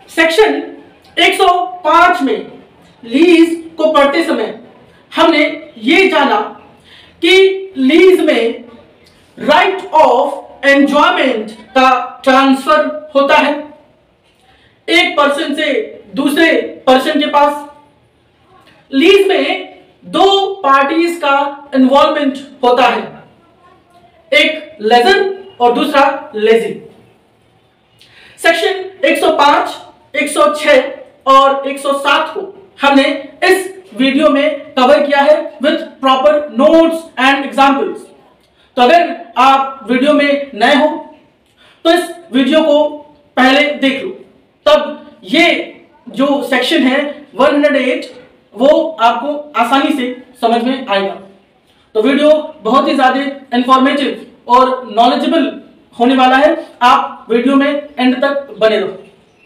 Section 105 में lease को पढ़ते समय हमने ये जाना कि लीज में राइट ऑफ एंजॉयमेंट का ट्रांसफर होता है एक पर्सन से दूसरे पर्सन के पास। लीज में दो पार्टीज का इन्वॉल्वमेंट होता है, एक लेजर और दूसरा लेजी। सेक्शन 105, 106 और 107 को हमने इस वीडियो में कवर किया है with proper notes and examples. तो अगर आप वीडियो में नए हो तो इस वीडियो को पहले देख लो, तब ये जो सेक्शन है 108 वो आपको आसानी से समझ में आएगा। तो वीडियो बहुत ही ज्यादा इंफॉर्मेटिव और नॉलेजेबल होने वाला है, आप वीडियो में एंड तक बने रहो।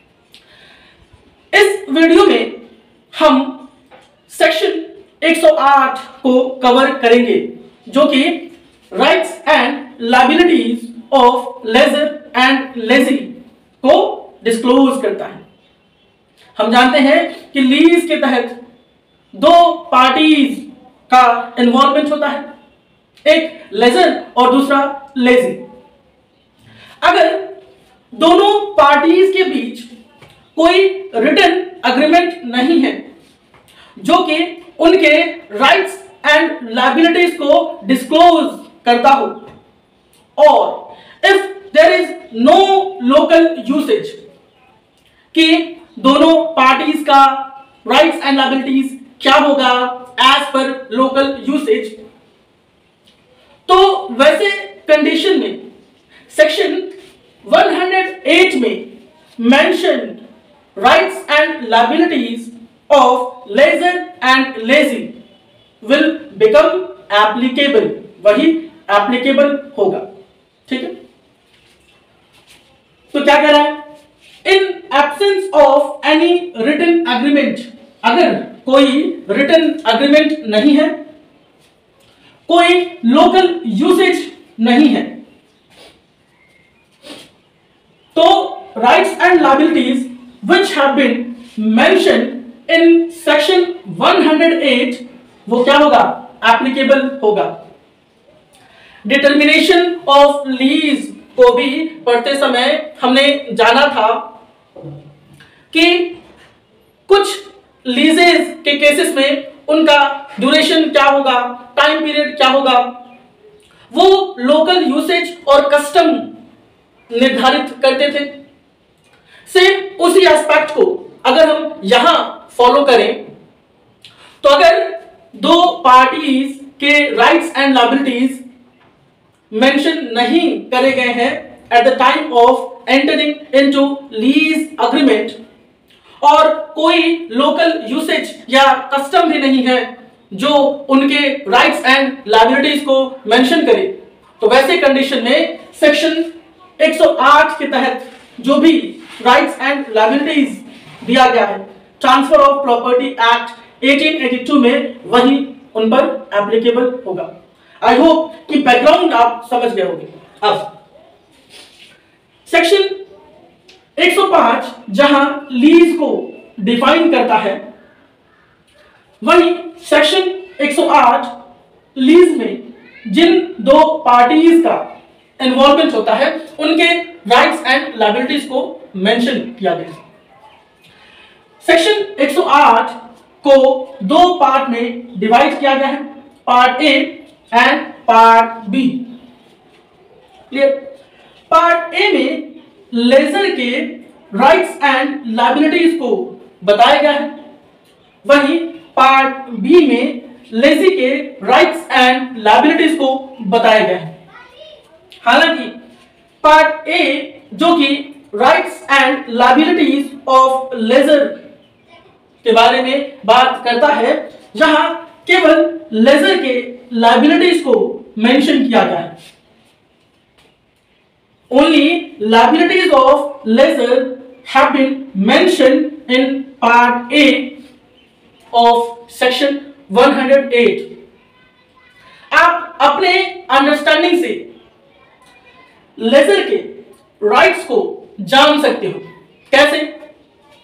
इस वीडियो में हम सेक्शन 108 को कवर करेंगे जो कि rights and liabilities of lessor and lessee को डिस्क्लोज करता है। हम जानते हैं कि लीज के तहत दो पार्टीज का इन्वॉल्वमेंट होता है, एक लेजर और दूसरा लेजी। अगर दोनों पार्टीज के बीच कोई रिटन एग्रीमेंट नहीं है जो कि उनके राइट्स एंड लायबिलिटीज को डिस्क्लोज करता हो, और if there is no local usage कि दोनों पार्टीज का राइट्स एंड लायबिलिटीज क्या होगा एज पर लोकल यूसेज, तो वैसे कंडीशन में सेक्शन 108 में mentioned rights and liabilities of leisure and lazy will become applicable, वही applicable होगा। ठीक है, तो क्या कह रहा है? In absence of any written agreement, अगर कोई written agreement नहीं है, कोई local usage नहीं है, तो rights and liabilities which have been mentioned in section 108 वो क्या होगा? एप्लीकेबल होगा। डिटर्मिनेशन ऑफ लीज को भी पढ़ते समय हमने जाना था कि कुछ लीजेस के केसेस में उनका ड्यूरेशन क्या होगा, टाइम पीरियड क्या होगा, वो लोकल यूसेज और कस्टम निर्धारित करते थे। सेम उसी एस्पेक्ट को अगर हम यहां फॉलो करें तो अगर दो पार्टीज के राइट्स एंड लायबिलिटीज मेंशन नहीं करे गए हैं at the time of entering into lease agreement और कोई लोकल यूसेज या कस्टम भी नहीं है जो उनके राइट्स एंड लायबिलिटीज को मेंशन करे, तो वैसे कंडीशन में सेक्शन 108 के तहत जो भी राइट्स एंड लायबिलिटीज दिया गया है ट्रांसफर ऑफ प्रॉपर्टी एक्ट 1882 में वही उन पर एप्लीकेबल होगा। आई होप कि बैकग्राउंड आप समझ गए होंगे। अब सेक्शन 105 जहां लीज को डिफाइन करता है, वही सेक्शन 108 लीज में जिन दो पार्टीज का इन्वॉल्वमेंट होता है उनके राइट्स एंड लायबिलिटीज को मेंशन किया गया है। सेक्शन 108 को दो पार्ट में डिवाइड किया गया है, part A and part B. Clear? Part A में लेजर के राइट्स एंड लायबिलिटीज को बताया गया है, वहीं पार्ट बी में लेजी के राइट्स एंड लायबिलिटीज को बताया गया है। हालांकि पार्ट ए जो कि rights and liabilities of lessor के बारे में बात करता है, जहां केवल लेजर के लायबिलिटीज को मेंशन किया गया है। Only liabilities of lessor have been mentioned in part A of section 108। आप अपने अंडरस्टैंडिंग से लेजर के राइट्स को जान सकते हो। कैसे?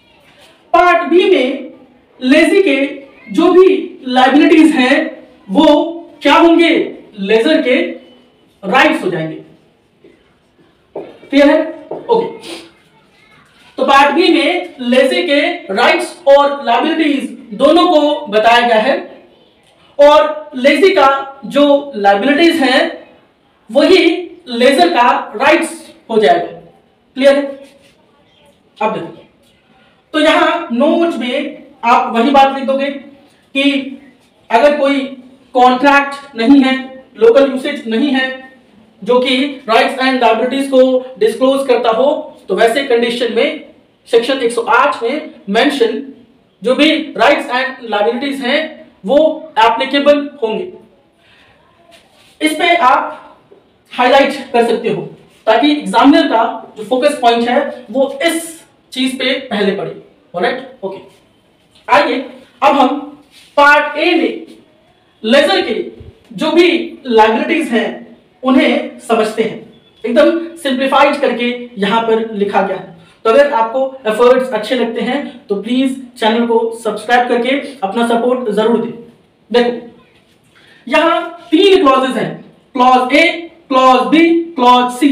पार्ट बी में लेजी के जो भी लायबिलिटीज हैं वो क्या होंगे, लेजर के राइट्स हो जाएंगे। क्लियर है? ओके। तो पार्ट बी में लेजी के राइट्स और लायबिलिटीज दोनों को बताया गया है और लेजी का जो लायबिलिटीज हैं वही लेजर का राइट्स हो जाएगा। क्लियर है? अब देखो, तो यहां नोट में आप वही बात लिख दोगे कि अगर कोई कॉन्ट्रैक्ट नहीं है, लोकल यूसेज नहीं है जो कि राइट्स एंड लायबिलिटीज को डिस्क्लोज करता हो, तो वैसे कंडीशन में सेक्शन 108 में मेंशन जो भी राइट्स एंड लायबिलिटीज हैं वो एप्लीकेबल होंगे। इस पे आप हाईलाइट कर सकते हो ताकि एग्जामिनर का जो फोकस पॉइंट है वो इस चीज पे पहले पड़े। Alright, okay. आइए अब हम पार्ट ए में लेजर के जो भी लायबिलिटीज हैं उन्हें समझते हैं। एकदम सिंप्लीफाइड करके यहां पर लिखा गया है। तो अगर आपको एफर्ट्स अच्छे लगते हैं तो प्लीज चैनल को सब्सक्राइब करके अपना सपोर्ट जरूर दें। देखो, यहां 3 क्लॉजेस हैं, clause A, clause B, clause C.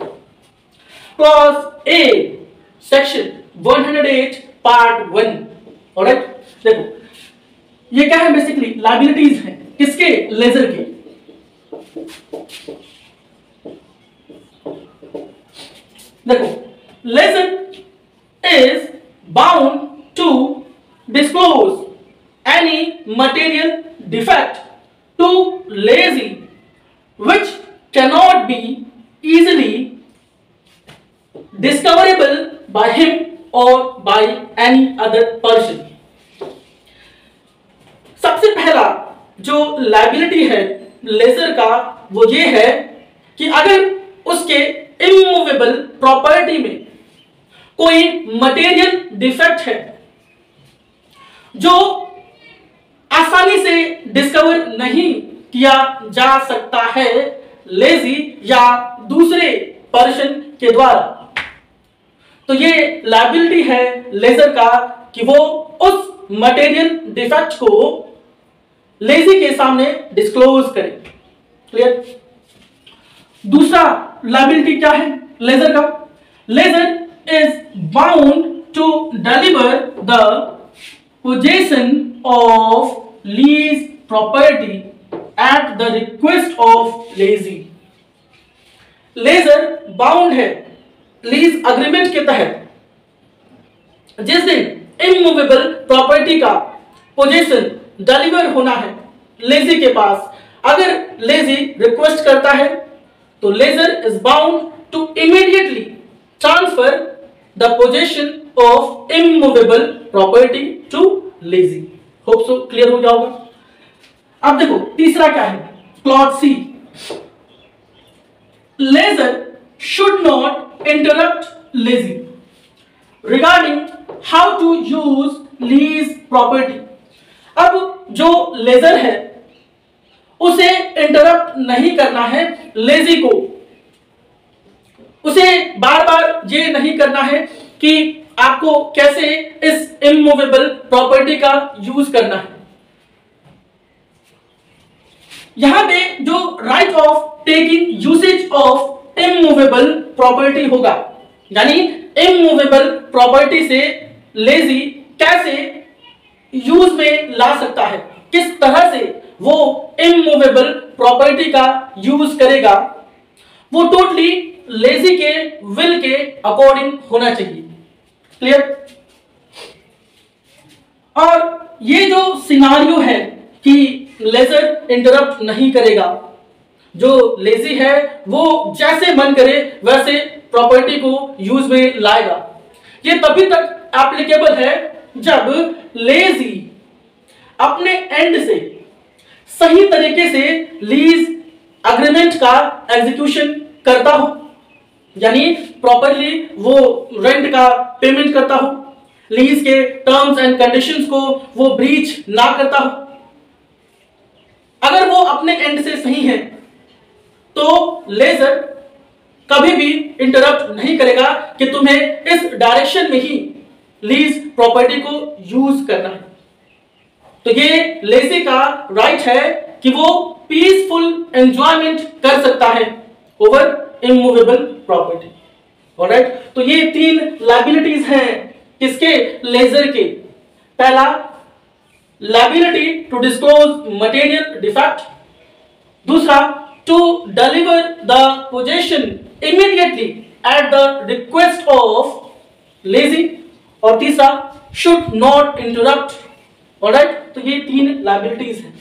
Clause A section 108 part 1। Alright, देखो ये क्या है, बेसिकली लायबिलिटीज हैं किसके, लेजर के। देखो, lessor is bound to disclose any material defect to lazy which cannot be easily discoverable by him or by any other person। सबसे पहला जो लायबिलिटी है लेजर का वो ये है कि अगर उसके इमूवेबल प्रॉपर्टी में कोई मटेरियल डिफेक्ट है जो आसानी से डिस्कवर नहीं किया जा सकता है लेजी या दूसरे पर्सन के द्वारा, तो ये लायबिलिटी है लेजर का कि वो उस मटेरियल डिफेक्ट को लेजी के सामने डिस्क्लोज करे। क्लियर? दूसरा लायबिलिटी क्या है लेजर का, lessor is bound to deliver the possession of lease property at the request of lazy। Lessor bound है लीज अग्रीमेंट के तहत जिस दिन इमूवेबल प्रॉपर्टी का पोजेशन डिलीवर होना है लेजी के पास, अगर लेजी रिक्वेस्ट करता है तो lessor is bound to immediately transfer the possession of immovable property to lazy। Hope so clear हो गया होगा। अब देखो तीसरा क्या है, क्लॉज सी। Lessor should not interrupt lazy regarding how to use lease property। अब जो लेजर है उसे इंटरप्ट नहीं करना है लेजी को, उसे बार बार ये नहीं करना है कि आपको कैसे इस इमूवेबल प्रॉपर्टी का यूज करना है। यहां पे जो right of taking usage of immovable property होगा, यानी इमूवेबल प्रॉपर्टी से लेजी कैसे यूज में ला सकता है, किस तरह से वो इमूवेबल प्रॉपर्टी का यूज करेगा, वो टोटली लेजी के विल के अकॉर्डिंग होना चाहिए। क्लियर? और ये जो सिनारियो है कि लेजर इंटरप्ट नहीं करेगा, जो लेजी है वो जैसे मन करे वैसे प्रॉपर्टी को यूज में लाएगा, ये तभी तक एप्लीकेबल है जब लेजी अपने एंड से सही तरीके से लीज अग्रीमेंट का एग्जीक्यूशन करता हो, यानी प्रॉपरली वो रेंट का पेमेंट करता हो, लीज के टर्म्स एंड कंडीशंस को वो ब्रीच ना करता हो। अगर वो अपने एंड से सही है तो लेजर कभी भी इंटरप्ट नहीं करेगा कि तुम्हें इस डायरेक्शन में ही लीज प्रॉपर्टी को यूज करना है। तो ये लेसी का राइट है कि वो पीसफुल एंजॉयमेंट कर सकता है ओवर इमूवेबल प्रॉपर्टी। ऑलराइट, तो ये 3 लायबिलिटीज हैं किसके? लेजर के। पहला, liability to disclose material defect. दूसरा, to deliver the possession immediately at the request of lessee. और तीसरा, शुड नॉट इंटरप्ट। ऑलराइट, तो ये 3 लायबिलिटीज हैं।